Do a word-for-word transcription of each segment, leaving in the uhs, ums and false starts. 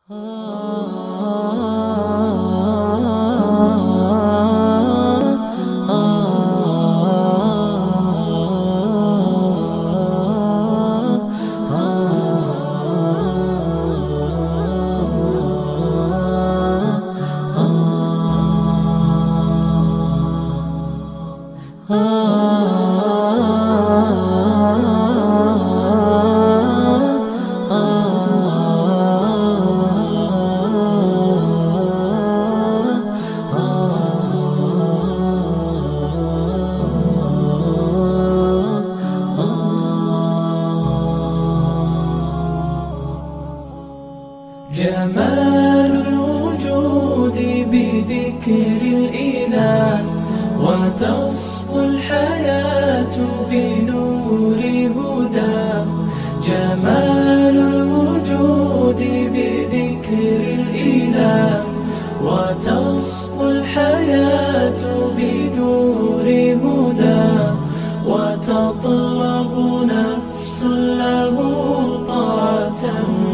جمال الوجود بذكر الإله، وتصفو الحياة بنور هداه. جمال الوجود بذكر الإله، وتصفو الحياة بنور هداه. وتطلب نفس له طاعة،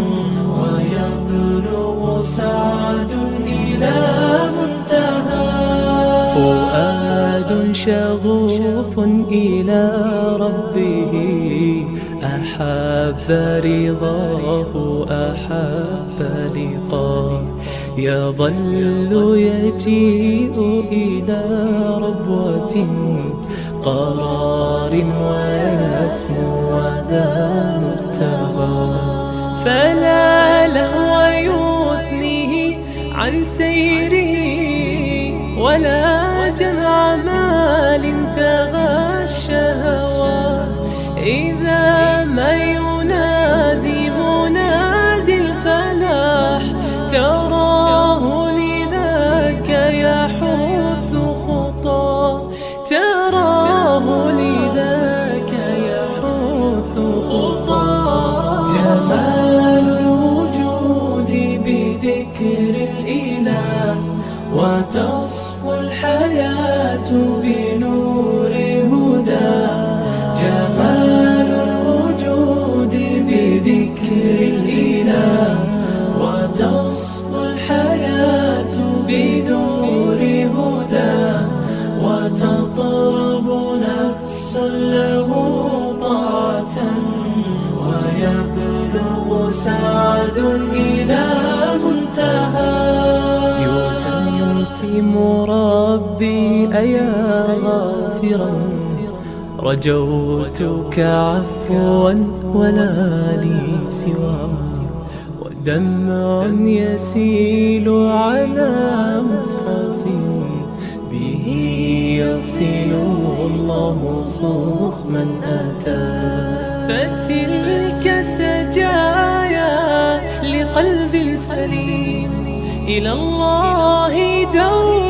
ويبلغ سعد إلى منتهى. فؤاد شغوف إلى ربه، أحب رضاه أحب لقاه. يظل يجيء إلى ربوة قرار، ويسمو وذا مرتضى. فلا لهو يثنيه عن سيره، ولا جمع مال تغى الشهوى. إذا ما ينادي منادي الفلاح، تراه لذاك يحث خطاه. تراه لذاك يحث خطاه. جمال الوجود بذكر الإله، وتصفو الحياة بنور هداه. جمال الوجود بذكر الإله، وتصفو الحياة بنور هداه. وتطرب نفس له طاعة، ويبلغ سعد إلى منتهى. يتم ربي أيا غافرا، رجوتك عفوا ولا لي سواه. ودمع يسيل على مصحف، به يصل الله صوخ من أتى. فتلك سجايا لقلب سليم، إلى الله دوم